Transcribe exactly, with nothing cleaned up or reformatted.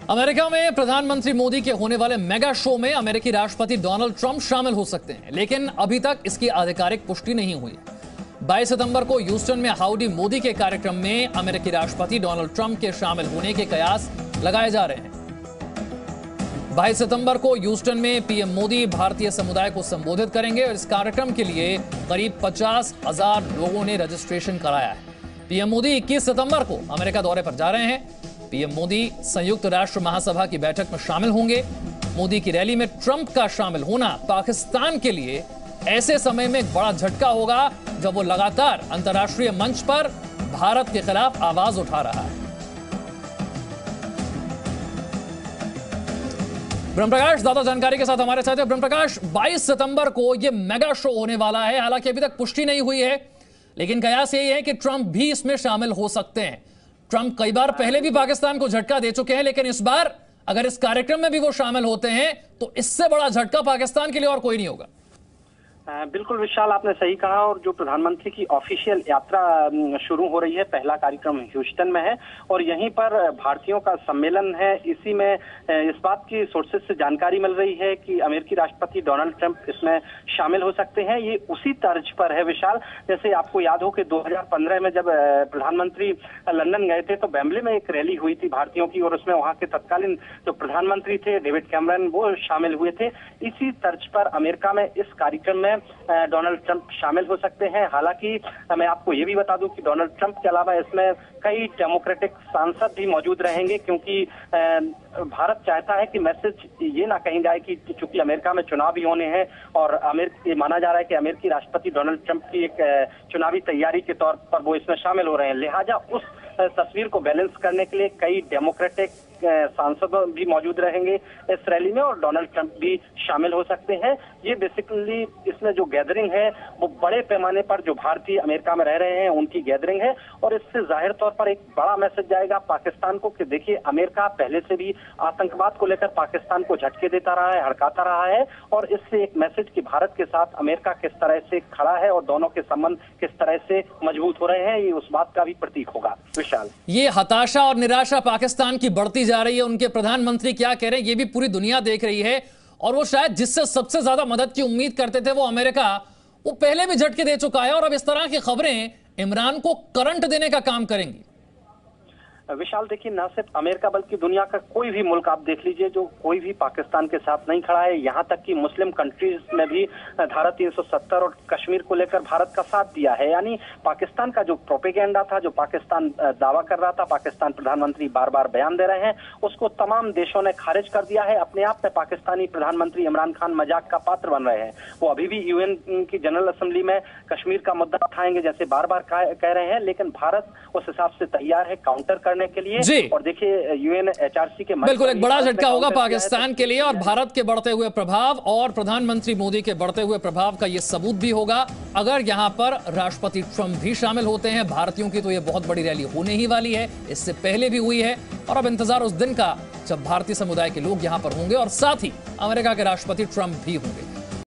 America में प्रधानमंत्री मोदी के होने वाले मेगा शो में अमेरिकी राष्ट्रपति डोनाल्ड ट्रंप शामिल हो सकते हैं, लेकिन अभी तक इसकी आधिकारिक पुष्टि नहीं हुई। बाईस सितंबर को ह्यूस्टन में हाउडी मोदी के कार्यक्रम में अमेरिकी राष्ट्रपति डोनाल्ड ट्रंप के शामिल होने के कयास लगाए जा रहे हैं। बाईस सितंबर को ह्यूस्टन में पीएम मोदी भारतीय समुदाय को संबोधित करेंगे और इस कार्यक्रम के लिए करीब पचास हजार लोगों ने रजिस्ट्रेशन कराया है। पीएम मोदी इक्कीस सितंबर को अमेरिका दौरे पर जा रहे हैं। पीएम मोदी संयुक्त राष्ट्र महासभा की बैठक में शामिल होंगे। मोदी की रैली में ट्रंप का शामिल होना पाकिस्तान के लिए ऐसे समय में एक बड़ा झटका होगा जब वो लगातार अंतर्राष्ट्रीय मंच पर भारत के खिलाफ आवाज उठा रहा है। ब्रह्म प्रकाश ज्यादा जानकारी के साथ हमारे साथ है। ब्रह्म प्रकाश, बाईस सितंबर को यह मेगा शो होने वाला है। हालांकि अभी तक पुष्टि नहीं हुई है, लेकिन कयास यही है कि ट्रंप भी इसमें शामिल हो सकते हैं। ट्रंप कई बार पहले भी पाकिस्तान को झटका दे चुके हैं, लेकिन इस बार अगर इस कार्यक्रम में भी वो शामिल होते हैं तो इससे बड़ा झटका पाकिस्तान के लिए और कोई नहीं होगा। बिल्कुल विशाल, आपने सही कहा। और जो प्रधानमंत्री की ऑफिशियल यात्रा शुरू हो रही है, पहला कार्यक्रम ह्यूस्टन में है और यहीं पर भारतीयों का सम्मेलन है। इसी में इस बात की सोर्सेज से जानकारी मिल रही है कि अमेरिकी राष्ट्रपति डोनाल्ड ट्रंप इसमें शामिल हो सकते हैं। ये उसी तर्ज पर है विशाल, जैसे आपको याद हो कि दो हज़ार पंद्रह में जब प्रधानमंत्री लंदन गए थे तो वेम्बले में एक रैली हुई थी भारतीयों की और उसमें वहां के तत्कालीन जो प्रधानमंत्री थे डेविड कैमरन, वो शामिल हुए थे। इसी तर्ज पर अमेरिका में इस कार्यक्रम में डोनाल्ड ट्रंप शामिल हो सकते हैं। हालांकि मैं आपको ये भी बता दूं कि डोनाल्ड ट्रंप के अलावा इसमें कई डेमोक्रेटिक सांसद भी मौजूद रहेंगे, क्योंकि भारत चाहता है कि मैसेज ये ना कही जाए कि चूंकि अमेरिका में चुनाव भी होने हैं और अमेरिका माना जा रहा है कि अमेरिकी राष्ट्रपति डोनाल्ड ट्रंप की एक चुनावी तैयारी के तौर पर वो इसमें शामिल हो रहे हैं। लिहाजा उस तस्वीर को बैलेंस करने के लिए कई डेमोक्रेटिक सांसद भी मौजूद रहेंगे इस रैली में और डोनाल्ड ट्रंप भी शामिल हो सकते हैं। ये बेसिकली इसमें जो गैदरिंग है वो बड़े पैमाने पर जो भारतीय अमेरिका में रह रहे हैं उनकी गैदरिंग है और इससे जाहिर तौर पर एक बड़ा मैसेज जाएगा पाकिस्तान को कि देखिए, अमेरिका पहले से भी आतंकवाद को लेकर पाकिस्तान को झटके देता रहा है, हड़काता रहा है और इससे एक मैसेज कि भारत के साथ अमेरिका किस तरह से खड़ा है और दोनों के संबंध किस तरह से मजबूत हो रहे हैं, ये उस बात का भी प्रतीक होगा। विशाल, ये हताशा और निराशा पाकिस्तान की बढ़ती जा रही है। उनके प्रधानमंत्री क्या कह रहे हैं ये भी पूरी दुनिया देख रही है और वो शायद जिससे सबसे ज्यादा मदद की उम्मीद करते थे वो अमेरिका, वो पहले भी झटके दे चुका है और अब इस तरह की खबरें इमरान को करंट देने का काम करेंगी। विशाल, देखिए, न सिर्फ अमेरिका बल्कि दुनिया का कोई भी मुल्क आप देख लीजिए जो कोई भी पाकिस्तान के साथ नहीं खड़ा है। यहाँ तक कि मुस्लिम कंट्रीज में भी धारा तीन सौ सत्तर और कश्मीर को लेकर भारत का साथ दिया है। यानी पाकिस्तान का जो प्रोपेगेंडा था, जो पाकिस्तान दावा कर रहा था, पाकिस्तान प्रधानमंत्री बार बार बयान दे रहे हैं, उसको तमाम देशों ने खारिज कर दिया है। अपने आप में पाकिस्तानी प्रधानमंत्री इमरान खान मजाक का पात्र बन रहे हैं। वो अभी भी यूएन की जनरल असेंबली में कश्मीर का मुद्दा उठाएंगे जैसे बार बार कह रहे हैं, लेकिन भारत उस हिसाब से तैयार है काउंटर करने के लिए। जी। और देखिए, यूएन एचआरसी के बिल्कुल एक बड़ा झटका होगा पाकिस्तान के लिए और भारत के बढ़ते हुए प्रभाव और प्रधानमंत्री मोदी के बढ़ते हुए प्रभाव का यह सबूत भी होगा अगर यहां पर राष्ट्रपति ट्रंप भी शामिल होते हैं। भारतीयों की तो यह बहुत बड़ी रैली होने ही वाली है, इससे पहले भी हुई है और अब इंतजार उस दिन का जब भारतीय समुदाय के लोग यहां पर होंगे और साथ ही अमेरिका के राष्ट्रपति ट्रंप भी होंगे।